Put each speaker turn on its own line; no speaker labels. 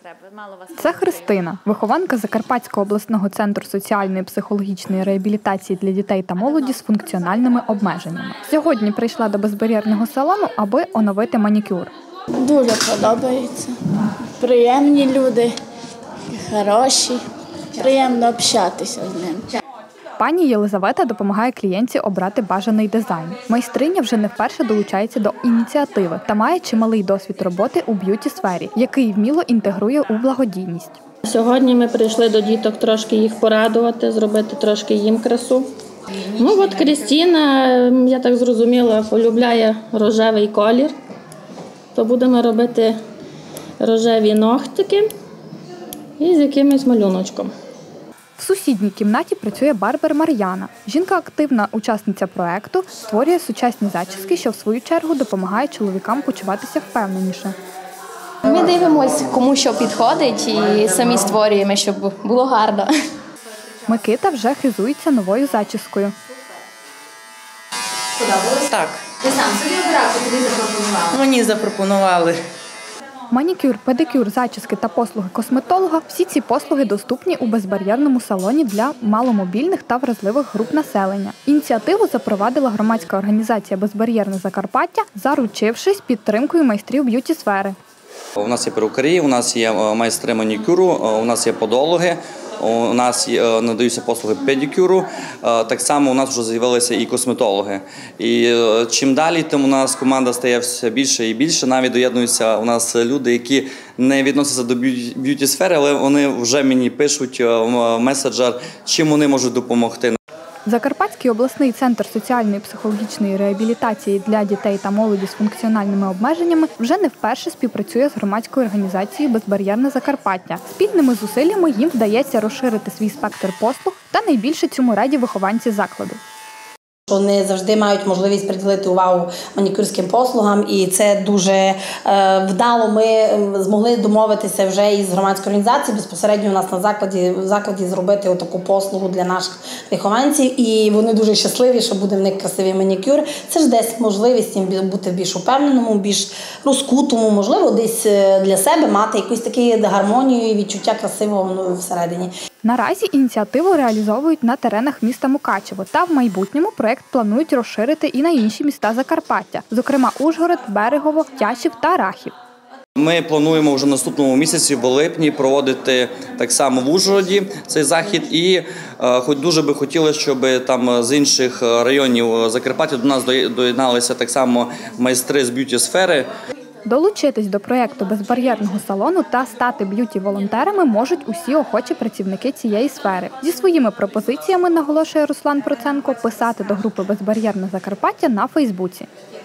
Це Христина, вихованка Закарпатського обласного центру соціальної і психологічної реабілітації для дітей та молоді з функціональними обмеженнями. Сьогодні прийшла до безбар'єрного салону, аби оновити манікюр.
Дуже подобається. Приємні люди, хороші, приємно общатися з ним.
Пані Єлизавета допомагає клієнтці обрати бажаний дизайн. Майстриня вже не вперше долучається до ініціативи та має чималий досвід роботи у б'юті-сфері, який вміло інтегрує у благодійність.
Сьогодні ми прийшли до діток трошки їх порадувати, зробити трошки їм красу. Крістіна, я так зрозуміла, полюбляє рожевий колір. То будемо робити рожеві ногтики і з якимось малюночком.
В сусідній кімнаті працює барбер Мар'яна. Жінка – активна учасниця проєкту, створює сучасні зачіски, що в свою чергу допомагає чоловікам почуватися впевненіше.
Ми дивимося, кому що підходить, і самі створюємо, щоб було гарно.
Микита вже хизується новою зачіскою.
Подобалось? Так.
Ти сам собі обирав, чи тобі запропонували?
Мені запропонували.
Манікюр, педикюр, зачіски та послуги косметолога – всі ці послуги доступні у безбар'єрному салоні для маломобільних та вразливих груп населення. Ініціативу запровадила громадська організація «Безбар'єрне Закарпаття», заручившись підтримкою майстрів б'юті-сфери.
У нас є перукарі, у нас є майстри манікюру, у нас є подологи, у нас надаються послуги педикюру, так само у нас вже з'явилися і косметологи. І чим далі, тим у нас команда стає все більше і більше, навіть доєднуються у нас люди, які не відносяться до б'юті-сфери, але вони вже мені пишуть в меседжер, чим вони можуть допомогти.
Закарпатський обласний центр соціальної і психологічної реабілітації для дітей та молоді з функціональними обмеженнями вже не вперше співпрацює з громадською організацією «Безбар'єрне Закарпаття». Спільними зусиллями їм вдається розширити свій спектр послуг, та найбільше цьому раді вихованці закладу.
Вони завжди мають можливість приділити увагу манікюрським послугам, і це дуже вдало. Ми змогли домовитися вже із громадською організацією безпосередньо у нас на закладі зробити таку послугу для наших вихованців, і вони дуже щасливі, що буде в них красивий манікюр. Це ж десь можливість їм бути більш упевненому, більш розкутому, можливо, десь для себе мати якусь таку гармонію і відчуття красивого всередині.
Наразі ініціативу реалізовують на теренах міста Мукачево, та в майбутньому проєкт планують розширити і на інші міста Закарпаття, зокрема Ужгород, Берегово, Тячів та Рахів.
Ми плануємо вже в наступному місяці, в липні, проводити так само в Ужгороді цей захід. І хоч дуже би хотілося, щоб там з інших районів Закарпаття до нас доєдналися так само майстри з б'юті-сфери.
Долучитись до проєкту безбар'єрного салону та стати б'юті-волонтерами можуть усі охочі працівники цієї сфери. Зі своїми пропозиціями, наголошує Руслан Проценко, писати до групи «Безбар'єрне Закарпаття» на Фейсбуці.